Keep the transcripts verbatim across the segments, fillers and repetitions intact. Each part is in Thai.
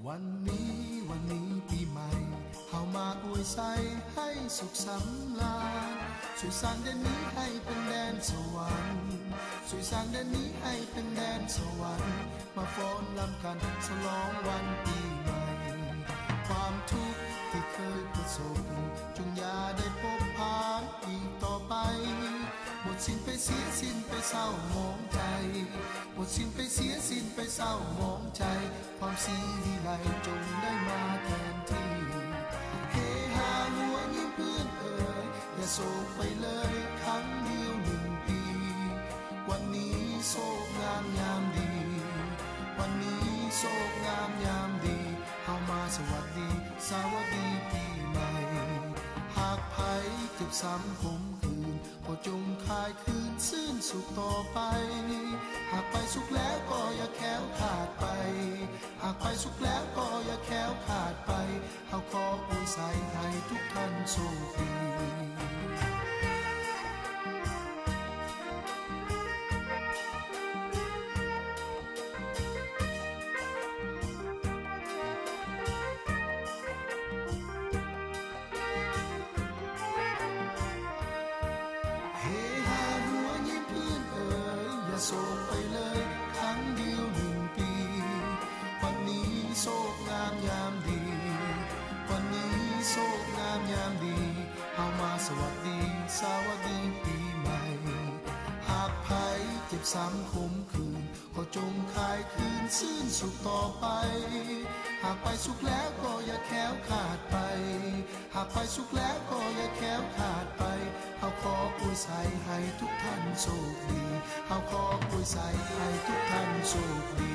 วันนี้วันนี้ปีใหม่เฮามาอวยใส่ให้สุขสำราญช่วยสร้างแดนนี้ให้เป็นแดนสวรรค์ช่วยสร้างแดนนี้ให้เป็นแดนสวรรค์มาฟ้อนรำกันฉลองวันปีใหม่ความทุกข์ที่เคยประสบจงอย่าได้พบผ่านอีกต่อไปหมดสิ้นไปเสียสิ้นไปเศร้าหมองใจหมดสิ้นไปเสียสิ้นไปเศร้าหมองใจความสีวิไลจงได้มาแทนที่เฮฮาหัวยิ้มเพื่อนเอ่ยอย่าโศกไปเลยครั้งเดียวหนึ่งปีวันนี้โศกงามยามดีวันนี้โศกงามยามดีเฮามาสวัสดีสวัสดีปีใหม่หากภัยเจ็บซ้ำขมคืนก็จงคายคืนซื่นสุขต่อไปหากไปสุขแล้วก็อย่าแค้วขาดไปหากไปสุขแล้วก็อย่าแค้วขาดไปเฮาขออวยใส่ให้ทุกท่านโชคดีโศกไปเลยครั้งเดียวหนึ่งปีวันนี้โศกงามยามดีวันนี้โศกงามยามดีเฮามาสวัสดีสวัสดีปีใหม่หากภัยเจ็บซ้ำขมคืนก็จงคายคืนซื่นสุขต่อไปหากไปสุขแล้วก็อย่าแค้วขาดไปหากไปสุขแล้วก็อย่าแค้วขาดไปเฮาขออวยใส่ให้ทุกท่านโชคดีเฮาขออวยใส่ให้ทุกท่านโชคดี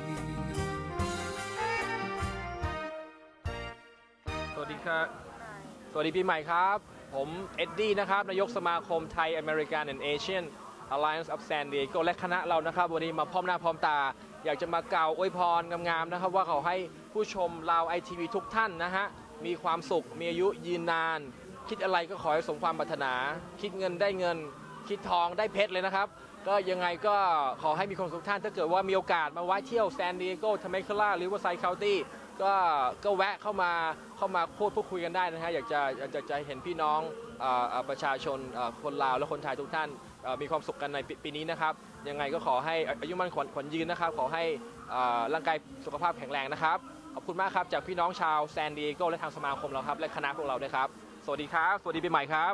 สวัสดีครับสวัสดีปีใหม่ครับผมเอ็ดดี้นะครับนายกสมาคมไทย American and Asian Alliance of San Diego และคณะเรานะครับวันนี้มาพร้อมหน้าพร้อมตาอยากจะมากล่าวอวยพรงามๆนะครับว่าเขาให้ผู้ชมลาวไอทีวีทุกท่านนะฮะมีความสุขมีอายุยืนนานคิดอะไรก็ขอให้สมความปรารถนาคิดเงินได้เงินคิดทองได้เพชรเลยนะครับก็ยังไงก็ขอให้มีความสุขท่านถ้าเกิดว่ามีโอกาสมาแวะเที่ยวซานดิเอโกเทมเมคาร่าหรือว่าไซด์เคานตี้ก็ก็แวะเข้ามาเข้ามาพูดพูดคุยกันได้นะฮะอยากจะอยากจะจะเห็นพี่น้องประชาชนคนลาวและคนไทยทุกท่านมีความสุขกันในปีนี้นะครับยังไงก็ขอให้อายุมั่นขวัญยืนนะครับขอให้ร่างกายสุขภาพแข็งแรงนะครับขอบคุณมากครับจากพี่น้องชาวซานดิเอโกและทางสมาคมเราครับและคณะพวกเราด้วยครับสวัสดีครับสวัสดีปีใหม่ครับ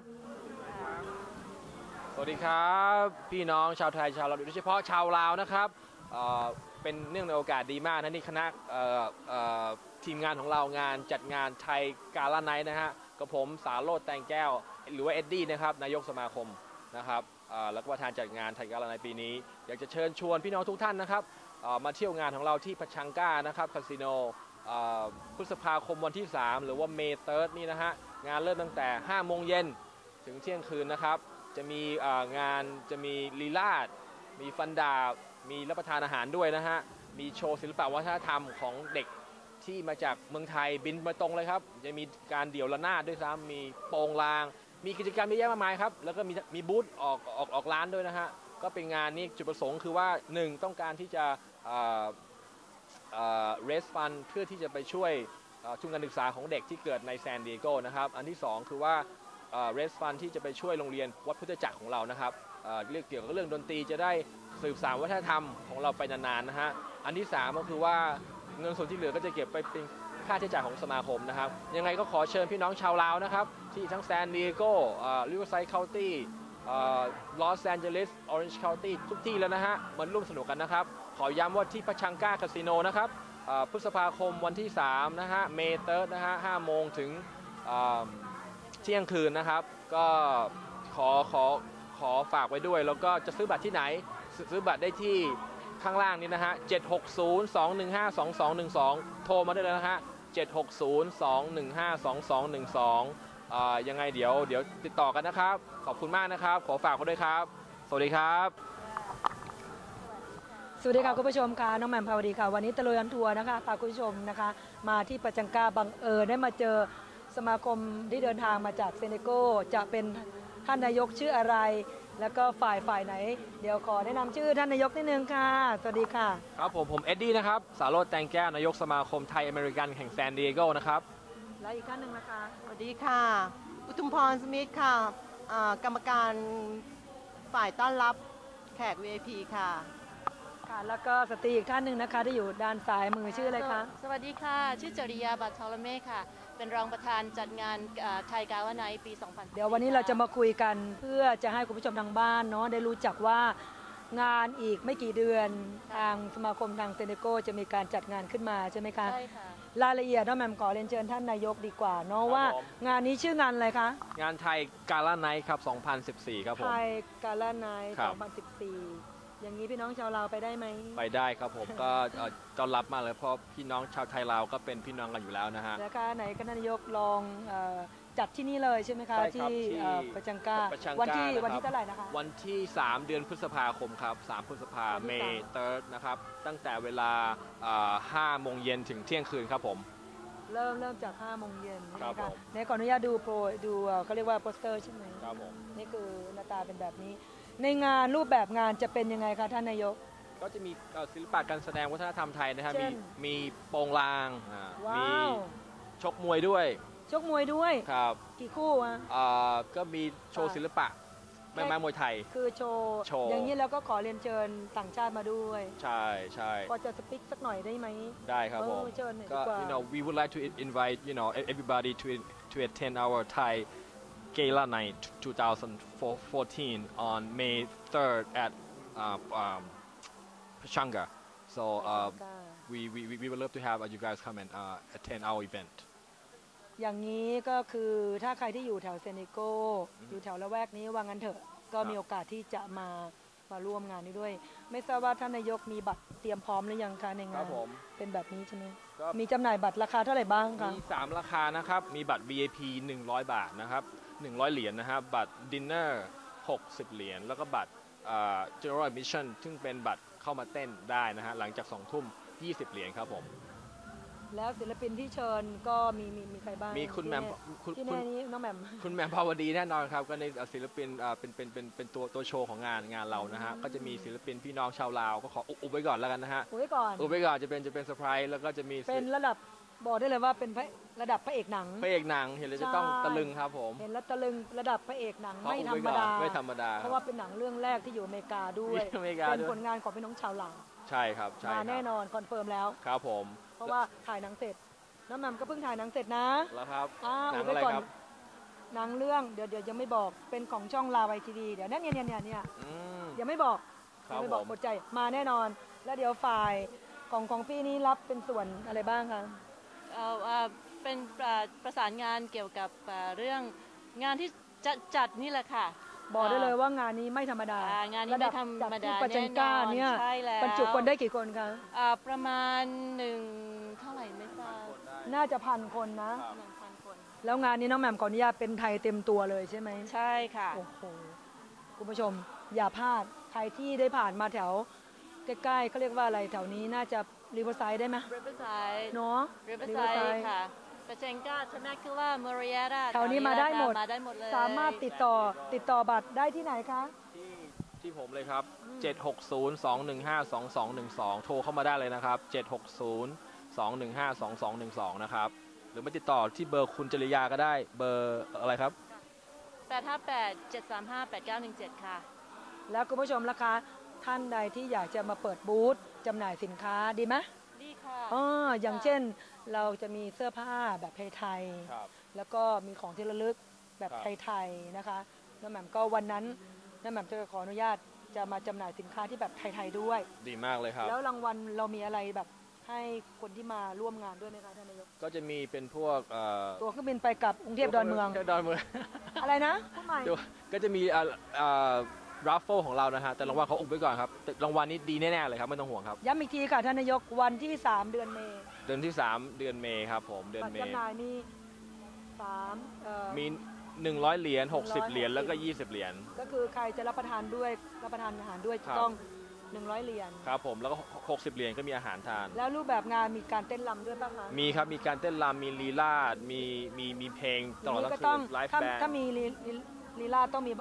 สวัสดีครับพี่น้องชาวไทยชาวลาวโดยเฉพาะชาวลาวนะครับเป็นเนื่องในโอกาสดีมากนะนี่คณะทีมงานของเรางานจัดงานไทยกาลาไนท์นะฮะกับผมสาโรจน์แตงแก้วหรือว่าเอ็ดดี้นะครับนายกสมาคมนะครับแล้วก็ประธานจัดงานไทยกาลาไนท์ปีนี้อยากจะเชิญชวนพี่น้องทุกท่านนะครับมาเที่ยวงานของเราที่พัชังกานะครับคาสิโนพฤษภาคมวันที่สามหรือว่าเมย์เติร์ดนี่นะฮะงานเริ่มตั้งแต่ห้าโมงเย็นถึงเที่ยงคืนนะครับจะมีงานจะมีลีลาศมีฟันดาบมีรับประทานอาหารด้วยนะฮะมีโชว์ศิลปวัฒนธรรมของเด็กที่มาจากเมืองไทยบินมาตรงเลยครับจะมีการเดี่ยวระนาดด้วยซ้ำมีโปงลางมีกิจกรรมเยอะแยะมากมายครับแล้วก็มีมีบูธออกออกออกร้านด้วยนะฮะก็เป็นงานนี้จุดประสงค์คือว่าหนึ่งต้องการที่จะเรสฟันเพื่อที่จะไปช่วยทุนการศึกษาของเด็กที่เกิดในซานดิเอโกนะครับอันที่สองคือว่าเรสฟันที่จะไปช่วยโรงเรียนวัดพุทธจักรของเรานะครับเรื่องเกี่ยวกับเรื่องดนตรีจะได้สืบสานวัฒนธรรมของเราไปนานๆนะฮะอันที่สามก็คือว่าเงินส่วนที่เหลือก็จะเก็บไปเป็นค่าใช้จ่ายของสมาคมนะครับยังไงก็ขอเชิญพี่น้องชาวลาวนะครับที่ทั้งซานดิเอโกริเวอร์ไซด์เคานตี้ลอสแอนเจลิสออเรนจ์เคานตี้ทุกที่แล้วนะฮะมาร่วมสนุกกันนะครับขอย้ำว่าที่พัชังกาคาสิโนนะครับพฤษภาคมวันที่สามนะฮะเมย์เติร์ดนะฮะห้าโมงถึงเที่ยงคืนนะครับก็ขอขอขอฝากไว้ด้วยแล้วก็จะซื้อบัตรที่ไหนซื้อบัตรได้ที่ข้างล่างนี้นะฮะเจ็ดหกศูนย์ สองหนึ่งห้า สองสองหนึ่งสองโทรมาได้เลยนะฮะเจ็ดหกศูนย์ สองหนึ่งห้า สองสองหนึ่งสองอ่ายังไงเดี๋ยวเดี๋ยวติดต่อกันนะครับขอบคุณมากนะครับขอฝากไว้ด้วยครับสวัสดีครับสวัสดีค่ะคุณผู้ชมค่ะน้องแหม่มภาวดีค่ะวันนี้ตะลุยออนทัวร์นะคะพาคุณผู้ชมนะคะมาที่ปัจจังกาบังเอิญได้มาเจอสมาคมที่เดินทางมาจากเซเนโกจะเป็นท่านนายกชื่ออะไรแล้วก็ฝ่ายฝ่ายไหน เดี๋ยวขอแนะนำชื่อท่านนายกนิดนึงค่ะสวัสดีค่ะครับผมผมเอ็ดดี้นะครับสาโรจน์แตงแก้วนายกสมาคมไทยอเมริกันแห่งแซนดิเอโกนะครับและอีกท่านหนึ่งนะคะสวัสดีค่ะ อุทุมพรสมิธค่ะอ่ากรรมการฝ่ายต้อนรับแขก วี ไอ พี ค่ะค่ะแล้วก็สตรีอีกท่านหนึ่งนะคะที่อยู่ด้านซ้ายมือชื่ออะไรคะสวัสดีค่ะ ชื่อจริยาบัตรทอลเม่ค่ะ เป็นรองประธานจัดงานไทยกาวาไนปี สองพันสิบสี่เดี๋ยววันนี้เราจะมาคุยกันเพื่อจะให้คุณผู้ชมทางบ้านเนาะได้รู้จักว่างานอีกไม่กี่เดือนทางสมาคมทางเซนเนโกจะมีการจัดงานขึ้นมาใช่ไหมคะใช่ค่ะรายละเอียดน้องแหม่มขอเรียนเชิญท่านนายกดีกว่าเนาะครับว่าผมงานนี้ชื่องานอะไรคะงานไทยกาล่าไนท์ครับ สองพันสิบสี่ ครับผไทมยกาลาไนท์ครับสองพันสิบสี่อย่างนี้พี่น้องชาวลาวไปได้ไหมไปได้ครับผม ก็เอ่อต้อนรับมากเลยเพราะพี่น้องชาวไทยลาวก็เป็นพี่น้องกันอยู่แล้วนะฮะแล้วก็ไหนก็นายกลองเอ่อจัดที่นี่เลยใช่ไหมคะใช่ครับที่ที่เอ่อประจังกาประชังวันที่กานะครับวันที่เท่าไหร่นะคะวันที่ สาม เดือนพฤษภาคมครับ สาม พฤษภาวันที่เมสามย์เติร์ดนะครับ ตั้งแต่เวลาเอ่อห้าโมงเย็นถึงเที่ยงคืนครับผมเริ่มเริ่มจากห้าโมงเย็นครับนะผคะมในขออนุญาตดูโปรดูเอ่อเขาเรียกว่าโปสเตอร์ใช่ไหมครับผมนี่คือหน้าตาเป็นแบบนี้ ในงานรูปแบบงานจะเป็นยังไงคะท่านนายกก็จะมีเอ่อศิลปะการแสดงวัฒนธรรมไทยนะครับเช่มีนมีโปงลางอ่าว้ามีวชกมวยด้วยชกมวยด้วยครับกี่คู่อะเอ่อก็มีโชว์ศิลปะแม่ไม้มวยไทยคือโชว์โชว์อย่างนี้แล้วก็ขอเรียนเชิญต่างชาติมาด้วยใช่ใช่พอจะสปิกสักหน่อยได้ไหมได้ครับผมเออเชิญหน่อยก็ดีกว่า you know we would like to invite you know everybody to to attend our Thai Gala Night twenty fourteen on May third at uh, um, Pachanga. So uh, we, we we would love to have uh, you guys come and uh, attend our event. อย่างนี้ก็คือถ้าใครที่อยู่แถวเซนิโกอยู่แถวละแวกนี้ว่างั้นเถอะก็มีโอกาสที่จะมามาร่วมงานนี้ด้วย ไม่ทราบว่าท่านนายกมีบัตรเตรียมพร้อมหรือยังคะในคงารันบผมเป็นแบบนี้ใช่ไหมก็มีจำหน่ายบัตรราคาเท่าไหร่บ้างคะมีสามราคานะครับ มีบัตร วี ไอ พี หนึ่งร้อย บาทนะครับหนึ่งร้อยเหรียญนะครับ บัตร Dinner หกสิบ เหรียญ แล้วก็บัตรเอ่อ General Admission ซึ่งเป็นบัตรเข้ามาเต้นได้นะฮะ หลังจากสองทุ่มยี่สิบ เหรียญครับผมแล้วศิลปินที่เชิญก็มีมีมีใครบ้างมีคุณแหม่มคุณที่คุแน่ณนี้น้องแหม่มคุณแหม่มภาวดีแน่นอนครับ ก็ในศิลปินอ่าเป็นเป็นเป็นเป็นตัวตัวโชว์ของงานงานเรานะฮะ ก็จะมีศิลปินพี่น้องชาวลาว ก็ขออุบอุบไว้ก่อนแล้วกันนะฮะอุบไว้ก่อนอุบไว้ก่อนจะเป็นจะเป็นเซอร์ไพรส์แล้วก็จะมีเป็นระดับบอกได้เลยว่าเป็นพระระดับพระเอกหนังพระเอกหนังเห็นเลยจะต้องใช่ตะลึงครับผมเห็นแล้วตะลึงระดับพระเอกหนังขอไม่อุบธรไว้รมก่อนดาไม่ธรรมดาเพราะว่าเป็นหนังเรื่องแรกที่อยู่อเมริกาด้วยที่อเมริกาเป็นด้วยผลงานของพี่น้องชาวลาวใช่ครับใช่มาครับแน่นอนคอนเฟิร์มแล้วครับผมเพราะว่าถ่ายหนังเสร็จน้องแหม่มก็เพิ่งถ่ายหนังเสร็จนะแล้วครับอ้าวหนังอุบอะไรไว้ก่อนครับหนังเรื่องเดี๋ยวเดี๋ยวยังไม่บอกเป็นของช่องลาวไอทีดีเดี๋ยวนั่นเนี่ยเนี่ยเนี่ยเนี่ยอืมยังไม่บอกครัยับไม่บอกผมหมดใจมาแน่นอน แล้วเดี๋ยวฝ่ายของของพี่นี้รับเป็นส่วนอะไรบ้างคะเอ่อเอ่อเป็นเอ่อประสานงานเกี่ยวกับเอ่อเรื่องงานที่จะจัดนี่แหละค่ะบอกได้เลยว่างานนี้ไม่ธรรมดาอ่างานนี้ระดับไม่ธรรมจากดาที่ปัจจังก้าแน่นอนเนี่ยใช่แล้วบรรจุคนได้กี่คนคะอ่าประมาณหนึ่งเท่าไหร่ไม่ทราบน่าจะพันคนนะหนึ่งพันคนแล้วงานนี้น้องแหม่มขออนุญาตเป็นไทยเต็มตัวเลยใช่ไหมใช่ค่ะโอ้โหคุณผู้ชมอย่าพลาดใครที่ได้ผ่านมาแถวใกล้ๆเขาเรียกว่าอะไรแถวนี้น่าจะรีเวอร์ไซด์ได้ไหม Riverside เนาะ Riverside ค่ะปาเจงกาเทอร์แมคคิล่าเมเรียราแถวนี้มาได้หมดมาได้หมดเลยสามารถติดต่อติดต่อบัตรได้ที่ไหนคะที่ที่ผมเลยครับ เจ็ดหกศูนย์ สองหนึ่งห้า สองสองหนึ่งสอง โทรเข้ามาได้เลยนะครับ เจ็ดหกศูนย์ สองหนึ่งห้า สองสองหนึ่งสอง นะครับ หรือมาติดต่อที่เบอร์คุณจริยาก็ได้ เบอร์อะไรครับแปดห้าแปด เจ็ดสามห้า แปดเก้าหนึ่งเจ็ดค่ะแล้วคุณผู้ชมล่ะคะท่านใดที่อยากจะมาเปิดบูธจำหน่ายสินค้าดีไหมดีค่ะอ๋ออย่างเช่นเราจะมีเสื้อผ้าแบบไทยครับๆแล้วก็มีของที่ระลึกแบบครับไทยๆนะคะน้าแหม่มก็วันนั้นน้าแหม่มจะขออนุญาตจะมาจำหน่ายสินค้าที่แบบไทยๆด้วยดีมากเลยครับแล้วรางวัลเรามีอะไรแบบให้คนที่มาร่วมงานด้วยไหมคะท่านนายกก็จะมีเป็นพวกเอ่อตัวเครื่องบินไปกลับกรุงเทพดอนเมืองดอนเมืองอะไรนะพูดใหม่ดูก็จะมีเอ่อเอ่อราฟเฟิลของเรานะฮะ แต่รางวัลเขาอุบไว้ก่อนครับแต่รางวัลนี้ดีแน่ๆเลยครับ ไม่ต้องห่วงครับย้ำอีกทีค่ะท่านนายกวันที่สามเดือนเมษเดือนที่สามเดือนเมษครับผม เดือนบัตรเมษจำหน่ายมีสามเอ่อมีหนึ่งร้อยเหรียญหกสิบหนึ่งร้อยเหรียญแล้วก็ยี่สิบเหรียญก็คือใครจะรับประทานด้วยรับประทานอาหารด้วยครับต้องหนึ่งร้อยเหรียญครับผมแล้วก็หกสิบเหรียญก็มีอาหารทานแล้วรูปแบบงานมีการเต้นรำด้วยป่ะคะมีครับ มีการเต้นรำมีลีลาดมีมีมีเพลงตลอดทีนี้ทั้งก็คืต้องนไลฟ์ถ้าแบนด์ถ้ามีลีลีลีลาต้องมี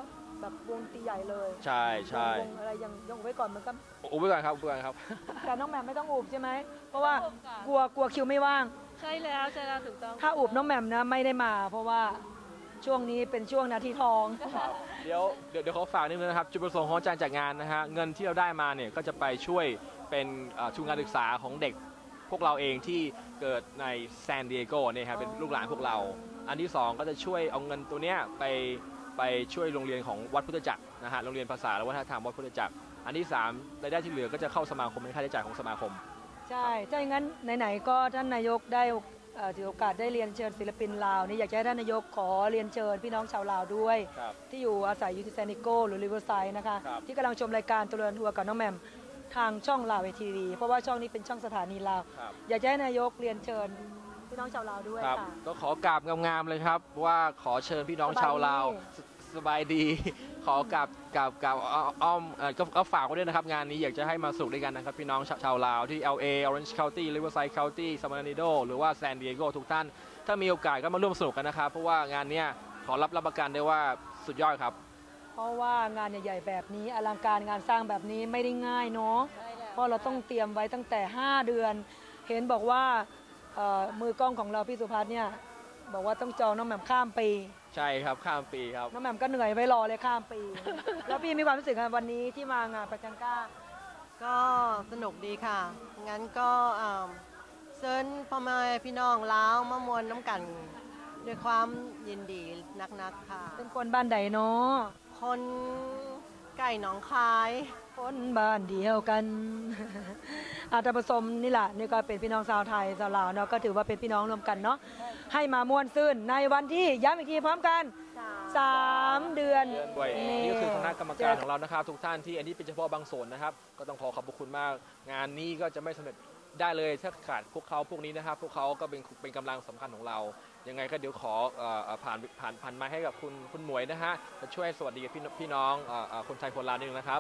แบบวงตีใหญ่เลยใช่ใช่วงอะไรยังยังอุบไว้ก่อนมันก็อุบไว้ก่อนครับอุบไว้ก่อนครับแต่น้องแหม่มไม่ต้องอุบใช่ไหมเพราะว่ากลัวกลัวคิวไม่ว่างใช่แล้วใช่แล้วถูกต้องถ้าอุบน้องแหม่มนะไม่ได้มาเพราะว่าช่วงนี้เป็นช่วงนาทีทองเดี๋ยวเดี๋ยวเดี๋ยวขอฝากนิดนึงนะครับจุดประสงค์ของการจัดงานนะฮะเงินที่เราได้มาเนี่ยก็จะไปช่วยเป็นทุนการศึกษาของเด็กพวกเราเองที่เกิดในซานดิเอโกเนี่ยครับเป็นลูกหลานพวกเราอันที่สองก็จะช่วยเอาเงินตัวเนี้ยไปไปช่วยโรงเรียนของวัดพุทธจักรนะฮะโรงเรียนภาษาและวัฒนธรรมวัดพุทธจักรอันที่สามรายได้ที่เหลือก็จะเข้าสมาคมเป็นค่าใช้จ่ายของสมาคมใช่ถ้าอย่างนั้นไหนๆก็ท่านนายกได้ถือโอกาสได้เรียนเชิญศิลปินลาวนี่อยากให้ท่านนายกขอเรียนเชิญพี่น้องชาวลาวด้วยที่อยู่อาศัยอยู่ที่แซนดิโกหรือริเวอร์ไซด์นะคะที่กำลังชมรายการตุลาทัวร์กับน้องแหม่มทางช่องลาวเอทีวีเพราะว่าช่องนี้เป็นช่องสถานีลาวอยากให้นายกเรียนเชิญพี่น้องชาวลาวด้วยค่ะก็ขอกราบงามๆเลยครับว่าขอเชิญพี่น้องชาวลาวสบายดีขอกราบกราบกราบอ้อมก็ฝากไว้ด้วยนะครับงานนี้อยากจะให้มาสุขด้วยกันนะครับพี่น้องชาวลาวที่ แอล เอ Orange County Riverside County San Bernardino หรือว่า San Diego ทุกท่านถ้ามีโอกาสก็มาร่วมสนุกกันนะครับเพราะว่างานนี้ขอรับรับประกันได้ว่าสุดยอดครับเพราะว่างานใหญ่ๆแบบนี้อลังการงานสร้างแบบนี้ไม่ได้ง่ายเนาะเพราะเราต้องเตรียมไว้ตั้งแต่ห้าเดือนเห็นบอกว่ามือกล้องของเราพี่สุภัทรเนี่ยบอกว่าต้องจองน้องแหม่มข้ามปีใช่ครับข้ามปีครับน้องแหม่มก็เหนื่อยไว้รอเลยข้ามปีแล้วพี่มีความรู้สึกวันนี้ที่มางานประจังก้าก็สนุกดีค่ะงั้นก็เชิญพ่อแม่พี่น้องลาวมามวนน้ำกันด้วยความยินดีนักๆค่ะเป็นคนบ้านใดเนาะคนไก่หนองคายคนบ้านเดียวกันอาตผสมนี่แหละนี่ก็เป็นพี่น้องชาวไทยชาวลาวเนาะก็ถือว่าเป็นพี่น้องรวมกันเนาะให้มาม่วนซื่นในวันที่ย้ำอีกทีพร้อมกันสามเดือนนี่ก็คือคณะกรรมการของเรานะครับทุกท่านที่อันนี้เป็นเฉพาะบางส่วนนะครับก็ต้องขอขอบคุณมากงานนี้ก็จะไม่สำเร็จได้เลยถ้าขาดพวกเขาพวกนี้นะครับพวกเขาก็เป็นเป็นกำลังสำคัญของเรายังไงก็เดี๋ยวขอผ่านผ่านผ่านมาให้กับคุณคุณหมวยนะฮะจะช่วยสวัสดีกับพี่พี่น้องคนไทยคนลาวนิดนึงนะครับ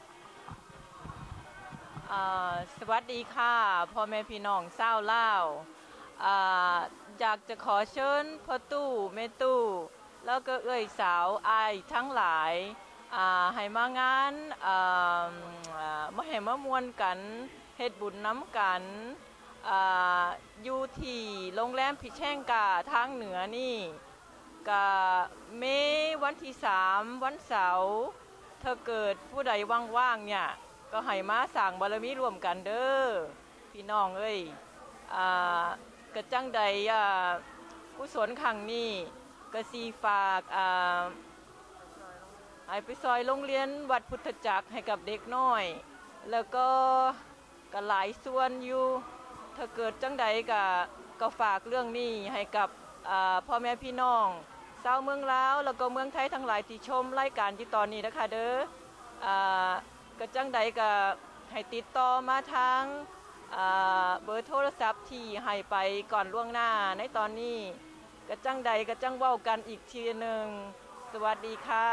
สวัสดีค่ะพ่อแม่พี่น้องชาวลาวอยากจะขอเชิญพ่อตู้แม่ตู้แล้วก็เอ่ยสาวอายทั้งหลายให้มางานมาให้มามวนกันเฮ็ดบุญน้ำกันอยู่ที่โรงแรมพิแช่งกาทางเหนือนี่กะเมวันที่สามวันเสาร์ถ้าเกิดผู้ใดว่างๆเนี่ยก็ให้มาสั่งบารมีรวมกันเด้อพี่น้องเอ้ยกระจังใดกุศลครั้งนี้กระสีฝากให้ไปซอยโรงเรียนวัดพุทธจักรให้กับเด็กน้อยแล้วก็ก็หลายส่วนอยู่ถ้าเกิดจังใดก็ก็ฝากเรื่องนี้ให้กับพ่อแม่พี่น้องชาวเมืองลาวแล้วก็เมืองไทยทั้งหลายที่ชมรายการอยู่ตอนนี้นะคะเด้อกระจังใดก็ให้ติดต่อมาทางเบอร์โทรศัพท์ที่ให้ไปก่อนล่วงหน้าในตอนนี้กระจังใดกระจังเว้ากันอีกทีหนึ่งสวัสดีค่ะ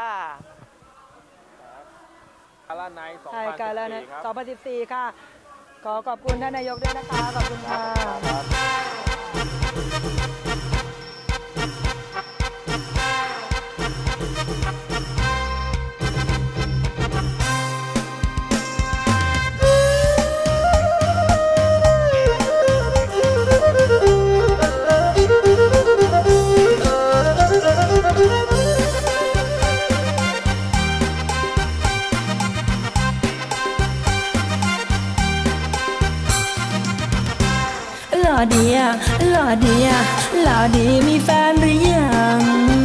กาลาไนท์สองพันสิบสี่ค่ะขอขอบคุณท่านนายกด้วยนะคะขอบคุณค่ะหล่อดีอะหล่อดีอะหล่อดีมีแฟนหรือยัง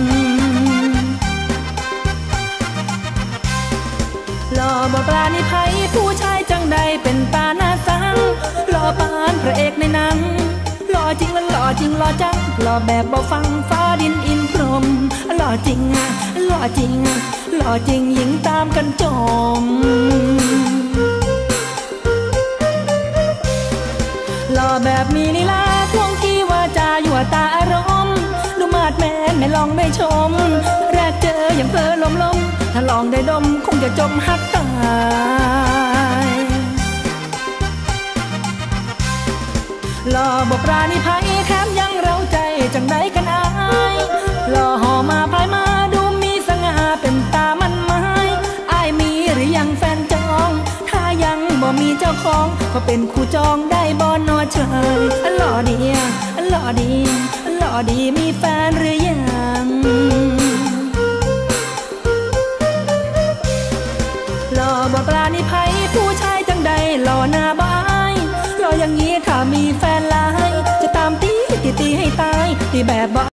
หล่อบ่ปลาในไผ่ผู้ชายจังใดเป็นตาหน้าสังหล่อปานพระเอกในหนังหล่อจริงมันหล่อจริงหล่อจังหล่อแบบบ่ฟังฟ้าดินอินพรหมหล่อจริงอะหล่อจริงอะหล่อจริงหญิงตามกันจมหล่อแบบมีลีลาท่วงทีว่าจายั่วตาอารมณ์ดูมาดแมนไม่ลองไม่ชมแรกเจออย่างเพลอลมลมถ้าลองได้ดมคงจะจมหักตายหล่อบ่ปราณีภัยแถมยังเราใจจังใดกันอายหล่อห่อมาพายมาดูมีสง่าเป็นตามันมาเจ้าของก็เป็นคู่จองได้บ่นอเชยอันหล่อดีอันหล่อดีอันหล่อดีมีแฟนหรือยังหล่อบ่ปลานิไผผู้ชายจังใดหล่อหน้าบ้ายหล่ออย่างนี้ถ้ามีแฟนหลายจะตามตีตีตีให้ตายตีแบบบ่